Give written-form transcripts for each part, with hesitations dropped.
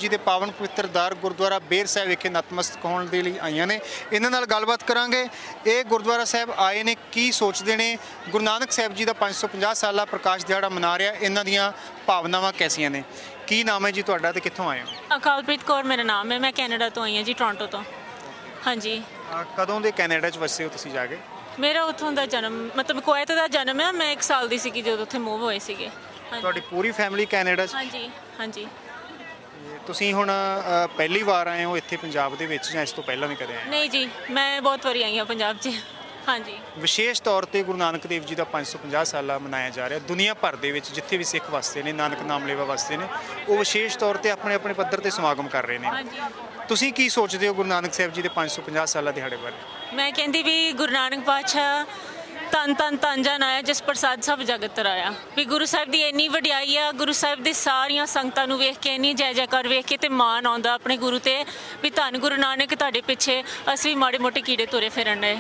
जी के पावन पवित्र दर गुरुद्वारा बेर साहिब विखे नतमस्तक होने के लिए आईयां ने। इन्हां नाल गलबात करांगे। ये गुरुद्वारा साहिब आए ने की सोचते हैं, गुरु नानक साहिब जी का 550 साला प्रकाश दिहाड़ा मना रहा, इन्हां दियां भावनावां कैसियां ने? की नाम है जी तुहाडा ते कित्थों आए हो? अकालप्रीत कौर मेरा नाम है, मैं कैनेडा तो आई हाँ जी, टोरंटो तो। हाँ जी। कदों दे कैनेडा च वसे हो तुसीं जाके? मेरा उत्थों का जन्म मतलब कुवैत का जन्म है, मैं 1 साल की सी जो उत्थे मूव होए सीगे। ਤੁਹਾਡੀ पूरी फैमिली कैनेडा च? हाँ जी, हाँ जी। ਤੁਸੀਂ ਹੁਣ ਪਹਿਲੀ ਵਾਰ ਆਏ ਹੋ ਇੱਥੇ ਪੰਜਾਬ ਦੇ ਵਿੱਚ ਜਾਂ ਇਸ ਤੋਂ ਪਹਿਲਾਂ ਵੀ ਕਦੇ ਆਏ? नहीं जी, मैं बहुत बारी आई हाँ पंजाब च। हाँ जी। ਵਿਸ਼ੇਸ਼ ਤੌਰ ਤੇ ਗੁਰੂ ਨਾਨਕ ਦੇਵ ਜੀ ਦਾ 550 ਸਾਲਾ ਮਨਾਇਆ ਜਾ ਰਿਹਾ। ਦੁਨੀਆ ਭਰ ਦੇ ਵਿੱਚ ਜਿੱਥੇ ਵੀ ਸਿੱਖ ਵਸਦੇ ਨੇ, ਨਾਨਕ ਨਾਮ ਲੇਵਾ ਵਸਦੇ ਨੇ, ਉਹ ਵਿਸ਼ੇਸ਼ ਤੌਰ ਤੇ ਆਪਣੇ ਆਪਣੇ ਪੱਧਰ ਤੇ ਸਮਾਗਮ ਕਰ ਰਹੇ ਨੇ। हाँ जी। ਤੁਸੀਂ ਕੀ ਸੋਚਦੇ ਹੋ ਗੁਰੂ ਨਾਨਕ ਸਾਹਿਬ ਜੀ ਦੇ 550 ਸਾਲਾ ਦਿਹਾੜੇ ਬਾਰੇ? मैं कहती भी गुरु नानक पातशाह ਧੰਨ ਧੰਨ ਧੰਨ ਜਨ ਆਇਆ ਜਿਸ ਪ੍ਰਸਾਦ ਸਭ ਜਗਤ ਤਰਾਇਆ। ਵੀ ਗੁਰੂ ਸਾਹਿਬ ਦੀ ਇੰਨੀ ਵਡਿਆਈ ਆ, ਗੁਰੂ ਸਾਹਿਬ ਦੀ ਸਾਰੀਆਂ ਸੰਗਤਾਂ ਨੂੰ ਵੇਖ ਕੇ ਇੰਨੀ ਜੈ ਜੈਕਾਰ ਵੇਖ ਕੇ ਤੇ ਮਾਣ ਆਉਂਦਾ ਆਪਣੇ ਗੁਰੂ ਤੇ ਵੀ ਧੰਨ ਗੁਰੂ ਨਾਨਕ ਤੁਹਾਡੇ ਪਿੱਛੇ ਅਸੀਂ ਵੀ ਮਾੜੇ ਮੋਟੇ ਕੀੜੇ ਤੁਰੇ ਫਿਰਨ ਡਏ।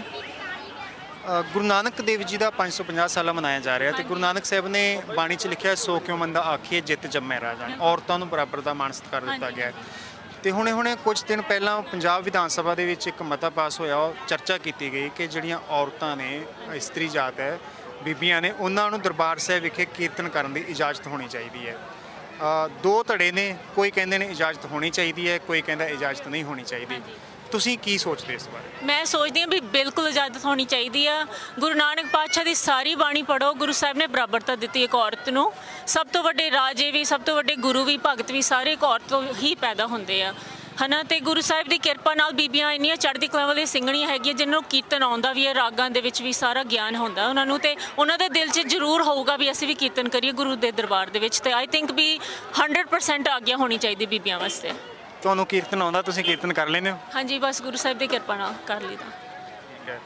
ਗੁਰੂ ਨਾਨਕ ਦੇਵ ਜੀ ਦਾ 550 ਸਾਲਾ ਮਨਾਇਆ ਜਾ ਰਿਹਾ ਤੇ ਗੁਰੂ ਨਾਨਕ ਸਾਹਿਬ ਨੇ ਬਾਣੀ 'ਚ ਲਿਖਿਆ, ਸੋ ਕਿਉ ਮੰਦਾ ਆਖੀਏ ਜਿੱਤ ਜੰਮੈ ਰਾਜਾ। ਔਰਤਾਂ ਨੂੰ ਬਰਾਬਰ ਦਾ ਮਾਣ ਸਤਿਕਾਰ ਦਿੱਤਾ ਗਿਆ ਹੈ। ਤੇ ਹੁਣੇ ਕੁਝ ਦਿਨ ਪਹਿਲਾਂ ਪੰਜਾਬ ਵਿਧਾਨ ਸਭਾ ਦੇ ਵਿੱਚ ਇੱਕ ਮਤਾ ਪਾਸ ਹੋਇਆ, ਚਰਚਾ ਕੀਤੀ ਗਈ ਕਿ ਜਿਹੜੀਆਂ ਔਰਤਾਂ ਨੇ, ਇਸਤਰੀ ਜਾਤ ਹੈ, ਬੀਬੀਆਂ ਨੇ, ਉਹਨਾਂ ਨੂੰ ਦਰਬਾਰ ਸਾਹਿਬ ਵਿਖੇ ਕੀਰਤਨ ਕਰਨ ਦੀ ਇਜਾਜ਼ਤ ਹੋਣੀ ਚਾਹੀਦੀ ਹੈ। ਦੋ ਧੜੇ ਨੇ, ਕੋਈ ਕਹਿੰਦੇ ਨੇ ਇਜਾਜ਼ਤ ਹੋਣੀ ਚਾਹੀਦੀ ਹੈ, ਕੋਈ ਕਹਿੰਦਾ ਇਜਾਜ਼ਤ ਨਹੀਂ ਹੋਣੀ ਚਾਹੀਦੀ। ਤੁਸੀਂ ਕੀ ਸੋਚਦੇ ਇਸ ਬਾਰੇ? ਮੈਂ ਸੋਚਦੀ ਹਾਂ ਵੀ ਬਿਲਕੁਲ ਇਜਾਜ਼ਤ ਹੋਣੀ ਚਾਹੀਦੀ ਆ। ਗੁਰੂ ਨਾਨਕ ਪਾਤਸ਼ਾਹ ਦੀ ਸਾਰੀ ਬਾਣੀ ਪੜ੍ਹੋ। ਗੁਰੂ ਸਾਹਿਬ ਨੇ ਬਰਾਬਰਤਾ ਦਿੱਤੀ ਇੱਕ ਔਰਤ ਨੂੰ। ਸਭ ਤੋਂ ਵੱਡੇ ਰਾਜੇ ਵੀ, ਸਭ ਤੋਂ ਵੱਡੇ ਗੁਰੂ ਵੀ, ਭਗਤ ਵੀ ਸਾਰੇ ਇੱਕ ਔਰਤ ਤੋਂ ਹੀ ਪੈਦਾ ਹੁੰਦੇ ਆ, ਹੈ ਨਾ। ਅਤੇ ਗੁਰੂ ਸਾਹਿਬ ਦੀ ਕਿਰਪਾ ਨਾਲ ਬੀਬੀਆਂ ਇੰਨੀਆਂ ਚੜ੍ਹਦੀ ਕਲਾ ਵਾਲੀਆਂ ਸਿੰਘਣੀਆਂ ਹੈਗੀਆਂ ਜਿਹਨਾਂ ਨੂੰ ਕੀਰਤਨ ਆਉਂਦਾ ਵੀ ਹੈ, ਰਾਗਾਂ ਦੇ ਵਿੱਚ ਵੀ ਸਾਰਾ ਗਿਆਨ ਹੁੰਦਾ ਉਹਨਾਂ ਨੂੰ, ਅਤੇ ਉਹਨਾਂ ਦੇ ਦਿਲ 'ਚ ਜ਼ਰੂਰ ਹੋਊਗਾ ਵੀ ਅਸੀਂ ਵੀ ਕੀਰਤਨ ਕਰੀਏ ਗੁਰੂ ਦੇ ਦਰਬਾਰ ਦੇ ਵਿੱਚ। ਅਤੇ ਆਈ ਥਿੰਕ ਵੀ 100% ਆਗਿਆ ਹੋਣੀ ਚਾਹੀਦੀ ਬੀਬੀਆਂ ਵਾਸਤੇ। ਤੁਹਾਨੂੰ ਕੀਰਤਨ ਆਉਂਦਾ? ਤੁਸੀਂ ਕੀਰਤਨ ਕਰ ਲੈਂਦੇ ਹੋ? ਹਾਂਜੀ, ਬਸ ਗੁਰੂ ਸਾਹਿਬ ਦੀ ਕਿਰਪਾ ਨਾਲ ਕਰ ਲਈਦਾ। ਠੀਕ ਹੈ।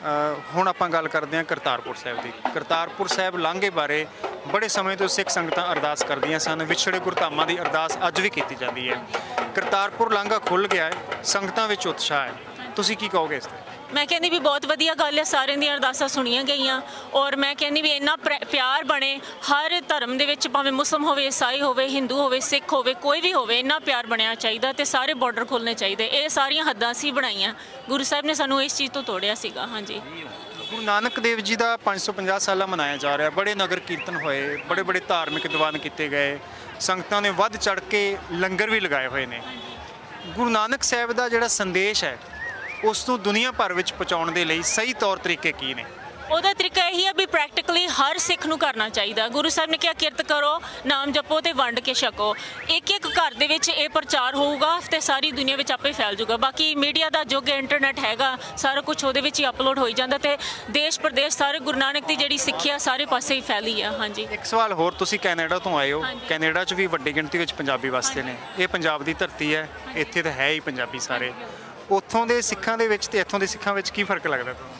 ਹੁਣ ਆਪਾਂ ਗੱਲ ਕਰਦੇ ਹਾਂ ਕਰਤਾਰਪੁਰ ਸਾਹਿਬ ਦੀ। ਕਰਤਾਰਪੁਰ ਸਾਹਿਬ ਲਾਂਘੇ ਬਾਰੇ ਬੜੇ ਸਮੇਂ ਤੋਂ ਸਿੱਖ ਸੰਗਤਾਂ ਅਰਦਾਸ ਕਰਦੀਆਂ ਸਨ। ਵਿਛੜੇ ਗੁਰਧਾਮਾਂ ਦੀ ਅਰਦਾਸ ਅੱਜ ਵੀ ਕੀਤੀ ਜਾਂਦੀ ਹੈ। ਕਰਤਾਰਪੁਰ ਲਾਂਘਾ ਖੁੱਲ੍ਹ ਗਿਆ ਹੈ, ਸੰਗਤਾਂ ਵਿੱਚ ਉਤਸ਼ਾਹ ਹੈ। ਤੁਸੀਂ ਕੀ ਕਹੋਗੇ ਇਸ 'ਤੇ? ਮੈਂ ਕਹਿੰਦੀ ਵੀ ਬਹੁਤ ਵਧੀਆ ਗੱਲ ਹੈ, ਸਾਰਿਆਂ ਦੀਆਂ ਅਰਦਾਸਾਂ ਸੁਣੀਆਂ ਗਈਆਂ। ਔਰ ਮੈਂ ਕਹਿੰਦੀ ਵੀ ਇੰਨਾ ਪਿਆਰ ਬਣੇ ਹਰ ਧਰਮ ਦੇ ਵਿੱਚ, ਭਾਵੇਂ ਮੁਸਲਮ ਹੋਵੇ, ਈਸਾਈ ਹੋਵੇ, ਹਿੰਦੂ ਹੋਵੇ, ਸਿੱਖ ਹੋਵੇ, ਕੋਈ ਵੀ ਹੋਵੇ, ਇੰਨਾ ਪਿਆਰ ਬਣਿਆ ਚਾਹੀਦਾ ਅਤੇ ਸਾਰੇ ਬਾਰਡਰ ਖੁੱਲ੍ਹਣੇ ਚਾਹੀਦੇ। ਇਹ ਸਾਰੀਆਂ ਹੱਦਾਂ ਅਸੀਂ ਬਣਾਈਆਂ, ਗੁਰੂ ਸਾਹਿਬ ਨੇ ਸਾਨੂੰ ਇਸ ਚੀਜ਼ ਤੋਂ ਤੋੜਿਆ ਸੀਗਾ। ਹਾਂਜੀ। ਗੁਰੂ ਨਾਨਕ ਦੇਵ ਜੀ ਦਾ 550 ਸਾਲਾ ਮਨਾਇਆ ਜਾ ਰਿਹਾ। ਬੜੇ ਨਗਰ ਕੀਰਤਨ ਹੋਏ, ਬੜੇ ਬੜੇ ਧਾਰਮਿਕ ਦੀਵਾਨ ਕੀਤੇ ਗਏ, ਸੰਗਤਾਂ ਨੇ ਵੱਧ ਚੜ੍ਹ ਕੇ ਲੰਗਰ ਵੀ ਲਗਾਏ ਹੋਏ ਨੇ। ਗੁਰੂ ਨਾਨਕ ਸਾਹਿਬ ਦਾ ਜਿਹੜਾ ਸੰਦੇਸ਼ ਹੈ ਉਸ ਨੂੰ ਦੁਨੀਆ ਭਰ ਵਿੱਚ ਪਹੁੰਚਾਉਣ ਦੇ ਲਈ ਸਹੀ ਤੌਰ ਤਰੀਕੇ ਕੀ ਨੇ? ਉਹਦਾ ਤਰੀਕਾ ਇਹੀ ਹੈ ਵੀ ਪ੍ਰੈਕਟੀਕਲੀ ਹਰ ਸਿੱਖ ਨੂੰ ਕਰਨਾ ਚਾਹੀਦਾ। ਗੁਰੂ ਸਾਹਿਬ ਨੇ ਕਿਹਾ ਕਿਰਤ ਕਰੋ, ਨਾਮ ਜਪੋ ਤੇ ਵੰਡ ਕੇ ਛਕੋ। ਇੱਕ ਇੱਕ ਘਰ ਦੇ ਵਿੱਚ ਇਹ ਪ੍ਰਚਾਰ ਹੋਊਗਾ ਤੇ ਸਾਰੀ ਦੁਨੀਆ ਵਿੱਚ ਆਪੇ ਫੈਲ ਜਾਊਗਾ। ਬਾਕੀ ਮੀਡੀਆ ਦਾ ਯੁੱਗ, ਇੰਟਰਨੈਟ ਹੈਗਾ, ਸਾਰਾ ਕੁਝ ਉਹਦੇ ਵਿੱਚ ਹੀ ਅਪਲੋਡ ਹੋਈ ਜਾਂਦਾ ਤੇ ਦੇਸ਼ ਪ੍ਰਦੇਸ਼ ਸਾਰੇ ਗੁਰੂ ਨਾਨਕ ਦੀ ਜਿਹੜੀ ਸਿੱਖਿਆ ਸਾਰੇ ਪਾਸੇ ਹੀ ਫੈਲੀ ਆ। ਹਾਂਜੀ। ਇੱਕ ਸਵਾਲ ਹੋਰ, ਤੁਸੀਂ ਕੈਨੇਡਾ ਤੋਂ ਆਏ ਹੋ। ਕੈਨੇਡਾ 'ਚ ਵੀ ਵੱਡੀ ਗਿਣਤੀ ਵਿੱਚ ਪੰਜਾਬੀ ਵਸਦੇ ਨੇ। ਇਹ ਪੰਜਾਬ ਦੀ ਧਰਤੀ ਹੈ, ਇੱਥੇ ਤਾਂ ਹੈ ਹੀ ਪੰਜਾਬੀ ਸਾਰੇ। ਉੱਥੋਂ ਦੇ ਸਿੱਖਾਂ ਦੇ ਵਿੱਚ ਤੇ ਇੱਥੋਂ ਦੇ ਸਿੱਖਾਂ ਵਿੱਚ ਕੀ ਫਰਕ ਲੱਗਦਾ ਤੁਹਾਨੂੰ?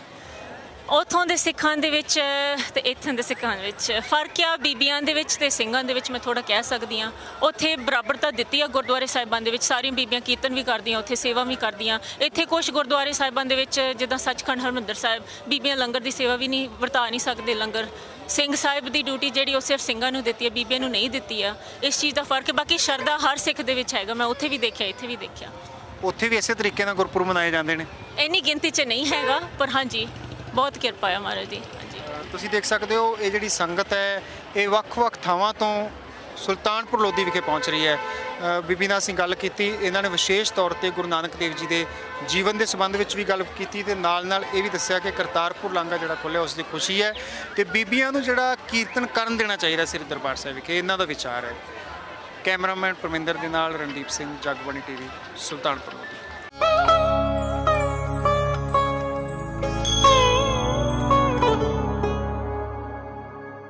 ਉੱਥੋਂ ਦੇ ਸਿੱਖਾਂ ਦੇ ਵਿੱਚ ਅਤੇ ਇੱਥੋਂ ਦੇ ਸਿੱਖਾਂ ਦੇ ਵਿੱਚ ਫਰਕ ਆ। ਬੀਬੀਆਂ ਦੇ ਵਿੱਚ ਅਤੇ ਸਿੰਘਾਂ ਦੇ ਵਿੱਚ ਮੈਂ ਥੋੜ੍ਹਾ ਕਹਿ ਸਕਦੀ ਹਾਂ। ਉੱਥੇ ਬਰਾਬਰਤਾ ਦਿੱਤੀ ਆ ਗੁਰਦੁਆਰੇ ਸਾਹਿਬਾਂ ਦੇ ਵਿੱਚ। ਸਾਰੀਆਂ ਬੀਬੀਆਂ ਕੀਰਤਨ ਵੀ ਕਰਦੀਆਂ, ਉੱਥੇ ਸੇਵਾ ਵੀ ਕਰਦੀਆਂ। ਇੱਥੇ ਕੁਛ ਗੁਰਦੁਆਰੇ ਸਾਹਿਬਾਂ ਦੇ ਵਿੱਚ ਜਿੱਦਾਂ ਸੱਚਖੰਡ ਹਰਿਮੰਦਰ ਸਾਹਿਬ, ਬੀਬੀਆਂ ਲੰਗਰ ਦੀ ਸੇਵਾ ਵੀ ਨਹੀਂ ਵਰਤਾ ਨਹੀਂ ਸਕਦੇ। ਲੰਗਰ ਸਿੰਘ ਸਾਹਿਬ ਦੀ ਡਿਊਟੀ ਜਿਹੜੀ ਉਹ ਸਿਰਫ ਸਿੰਘਾਂ ਨੂੰ ਦਿੱਤੀ ਹੈ, ਬੀਬੀਆਂ ਨੂੰ ਨਹੀਂ ਦਿੱਤੀ ਆ। ਇਸ ਚੀਜ਼ ਦਾ ਫਰਕ। ਬਾਕੀ ਸ਼ਰਧਾ ਹਰ ਸਿੱਖ ਦੇ ਵਿੱਚ ਹੈਗਾ। ਮੈਂ ਉੱਥੇ ਵੀ ਦੇਖਿਆ, ਇੱਥੇ ਵੀ ਦੇਖਿਆ। ਉੱਥੇ ਵੀ ਇਸੇ ਤਰੀਕੇ ਨਾਲ ਗੁਰਪੁਰਬ ਮਨਾਏ ਜਾਂਦੇ ਨੇ? ਇੰਨੀ ਗਿਣਤੀ 'ਚ ਨਹੀਂ ਹੈਗਾ, ਪਰ ਹਾਂਜੀ ਬਹੁਤ ਕਿਰਪਾ ਹੈ ਮਹਾਰਾਜ ਦੀ। ਹਾਂਜੀ। ਤੁਸੀਂ ਦੇਖ ਸਕਦੇ ਹੋ ਇਹ ਜਿਹੜੀ ਸੰਗਤ ਹੈ ਇਹ ਵੱਖ-ਵੱਖ ਥਾਵਾਂ ਤੋਂ ਸੁਲਤਾਨਪੁਰ ਲੋਧੀ ਵਿਖੇ ਪਹੁੰਚ ਰਹੀ ਹੈ। ਬੀਬੀ ਨਾਲ ਅਸੀਂ ਗੱਲ ਕੀਤੀ, ਇਹਨਾਂ ਨੇ ਵਿਸ਼ੇਸ਼ ਤੌਰ ਤੇ ਗੁਰੂ ਨਾਨਕ ਦੇਵ ਜੀ ਦੇ ਜੀਵਨ ਦੇ ਸੰਬੰਧ ਵਿੱਚ ਵੀ ਗੱਲ ਕੀਤੀ ਤੇ ਨਾਲ ਇਹ ਵੀ ਦੱਸਿਆ ਕਿ ਕਰਤਾਰਪੁਰ ਲਾਂਘਾ ਜਿਹੜਾ ਖੁੱਲ੍ਹਿਆ ਉਸ ਦੀ ਖੁਸ਼ੀ ਹੈ ਤੇ ਬੀਬੀਆਂ ਨੂੰ ਜਿਹੜਾ ਕੀਰਤਨ ਕਰਨ ਦੇਣਾ ਚਾਹੀਦਾ ਸ੍ਰੀ ਦਰਬਾਰ ਸਾਹਿਬ ਵਿਖੇ, ਇਹਨਾਂ ਦਾ ਵਿਚਾਰ ਹੈ। ਕੈਮਰਾਮੈਨ ਪਰਮਿੰਦਰ ਦੇ ਨਾਲ ਰਣਦੀਪ ਸਿੰਘ, ਜਗਬਾਣੀ TV, ਸੁਲਤਾਨਪੁਰ।